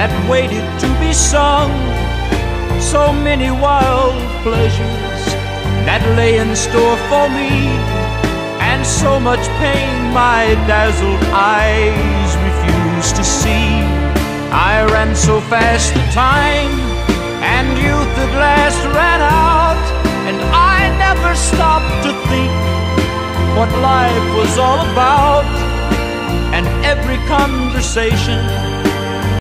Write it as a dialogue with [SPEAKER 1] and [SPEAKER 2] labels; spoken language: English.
[SPEAKER 1] that waited to be sung. So many wild pleasures that lay in store for me, and so much pain my dazzled eyes refused to see. I ran so fast the time, and youth at last ran out, and I never stopped to think what life was all about. And every conversation